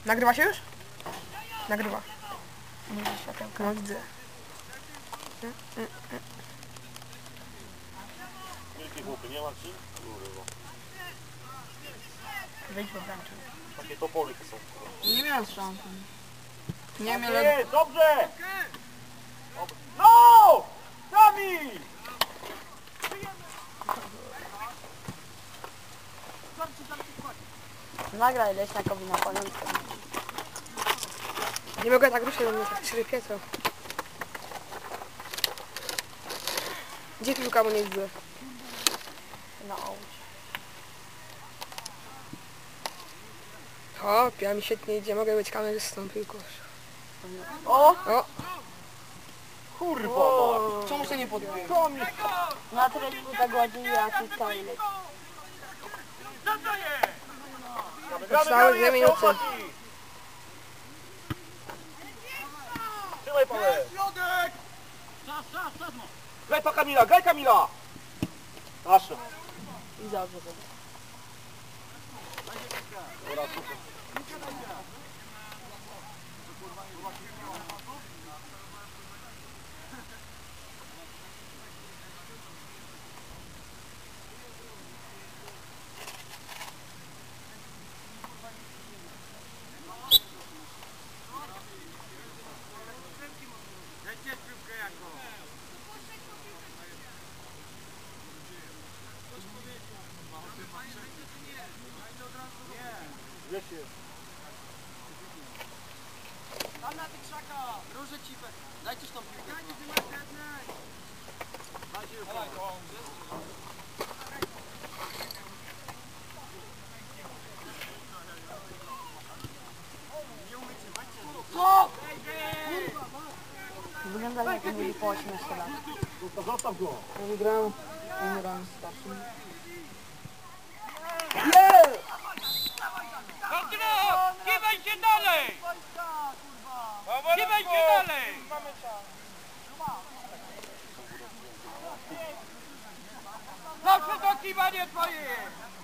Nagrywa się już? Nagrywa. Nie widzę światełka. No widzę. Wielkie głupy, nie ma ci? Kurwa. Wejdź do bramki. Takie topory to są. Nie miałem szans. Nie Tak miałem... jest, dobrze! No! Kamil! Nagraj Leśniakowi na pamiątkę. Nie mogę tak ruszyć, bo mnie tak szrypie, co? Gdzie piłka mu nie widzę? Na ołóż. O, ja mi świetnie idzie, mogę być kamerzystą piłką. O! O! Kurwa, no. Czemu się nie podbił? Kamil! Na treningu tak ładnie, a tu stoi. Zostały 2 minuty. Trzymaj Paweł! Graj pa Kamila, graj Kamila! Nasze. I dobrze było. Dobra, super. Wiesz jest. Tam na tych krzakach! Róże ci dajcie tą piłkę. Dajcie ją. Co? Wygląda jak mieli po 18 lat. Zostaw go! Ja wygrałem. Umierałem starszym. Kiwaj się dalej! Kiwaj się dalej! Zawsze to kiwanie twoje!